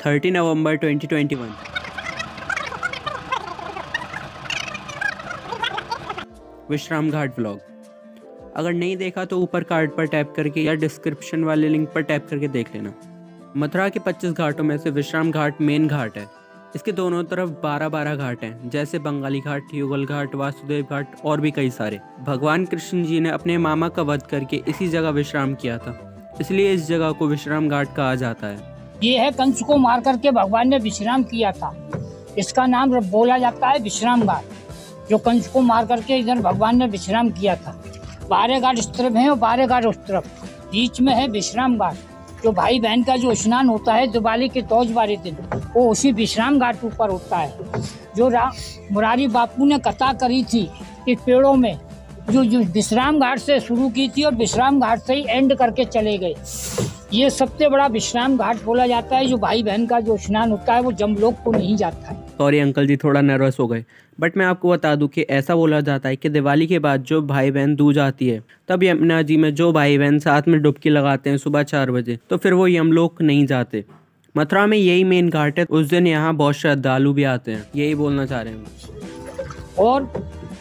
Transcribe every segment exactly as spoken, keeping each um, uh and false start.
तीस नवंबर दो हज़ार इक्कीस। विश्राम घाट व्लॉग। अगर नहीं देखा तो ऊपर कार्ड पर टैप करके या डिस्क्रिप्शन वाले लिंक पर टैप करके देख लेना। मथुरा के पच्चीस घाटों में से विश्राम घाट मेन घाट है। इसके दोनों तरफ बारह बारह घाट हैं, जैसे बंगाली घाट, युगल घाट, वासुदेव घाट और भी कई सारे। भगवान कृष्ण जी ने अपने मामा का वध करके इसी जगह विश्राम किया था, इसलिए इस जगह को विश्राम घाट कहा जाता है। ये है कंस को मार करके भगवान ने विश्राम किया था, इसका नाम बोला जाता है विश्राम घाट, जो कंस को मार करके इधर भगवान ने विश्राम किया था। बारह घाट इस तरफ है और बारह घाट उस तरफ, बीच में है विश्राम घाट। जो भाई बहन का जो स्नान होता है दिवाली के तौज वाले दिन, वो उसी विश्राम घाट ऊपर होता है। जो मुरारी बापू ने कथा करी थी कि पेड़ों में जो जो विश्राम घाट से शुरू की थी और विश्राम घाट से ही एंड करके चले गए, ये सबसे बड़ा विश्राम घाट बोला जाता है। जो भाई बहन का जो स्नान होता है वो जमलोक को नहीं जाता है। सॉरी अंकल जी, थोड़ा नर्वस हो गए, बट मैं आपको बता दूं कि ऐसा बोला जाता है कि दिवाली के बाद जो भाई बहन दूज आती है, तब यमुना जी में जो भाई बहन साथ में डुबकी लगाते हैं सुबह चार बजे, तो फिर वो यमलोक नहीं जाते। मथुरा में यही मेन घाट है। उस दिन यहाँ बहुत श्रद्धालु भी आते हैं, यही बोलना चाह रहे हैं। और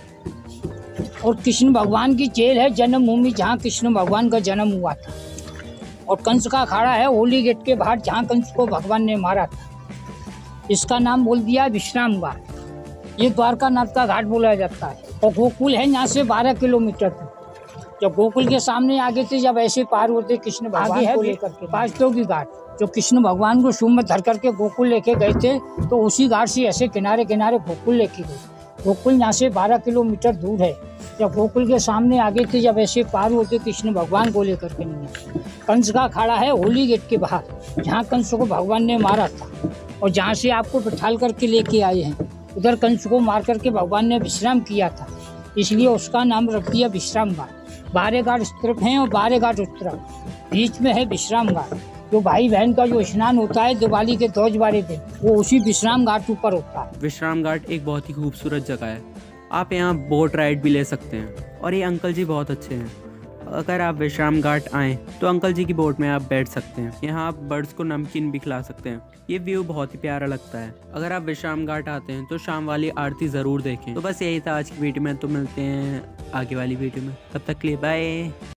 और कृष्ण भगवान की जेल है जन्मभूमि, जहाँ कृष्ण भगवान का जन्म हुआ था। और कंस का अखाड़ा है होली गेट के बाहर, जहाँ कंस को भगवान ने मारा था। इसका नाम बोल दिया विश्राम घाट। ये द्वारका नाथ का घाट बोला जाता है। और गोकुल है यहाँ से बारह किलोमीटर तक। जब गोकुल के सामने आगे थे, जब ऐसे पार होते कृष्ण भगवान को लेकर के पांचलोकी घाट, जो कृष्ण भगवान को शुभ में धर करके गोकुल लेके गए थे, तो उसी घाट से ऐसे किनारे किनारे गोकुल लेके गए। गोकुल यहाँ से बारह किलोमीटर दूर है। जब गोकुल के सामने आगे थे, जब ऐसे पार होते कृष्ण भगवान को लेकर के नहीं। कंस का अखाड़ा है होली गेट के बाहर, जहाँ कंस को भगवान ने मारा था और जहाँ से आपको बिठाल करके लेके आए हैं, उधर कंस को मार करके भगवान ने विश्राम किया था, इसलिए उसका नाम रख दिया विश्राम घाट। बारह घाट इस तरफ हैं और बारह घाट उस तरफ, बीच में है विश्राम घाट। जो भाई बहन का जो स्नान होता है दिवाली के ध्वज वाले दिन, वो उसी विश्राम घाट ऊपर होता है। विश्राम घाट एक बहुत ही खूबसूरत जगह है। आप यहाँ बोट राइड भी ले सकते हैं और ये अंकल जी बहुत अच्छे हैं। अगर आप विश्राम घाट आएँ तो अंकल जी की बोट में आप बैठ सकते हैं। यहाँ आप बर्ड्स को नमकीन भी खिला सकते हैं। ये व्यू बहुत ही प्यारा लगता है। अगर आप विश्राम घाट आते हैं तो शाम वाली आरती ज़रूर देखें। तो बस यही था आज की वीडियो में, तो मिलते हैं आगे वाली वीडियो में, तब तक के लिए बाय।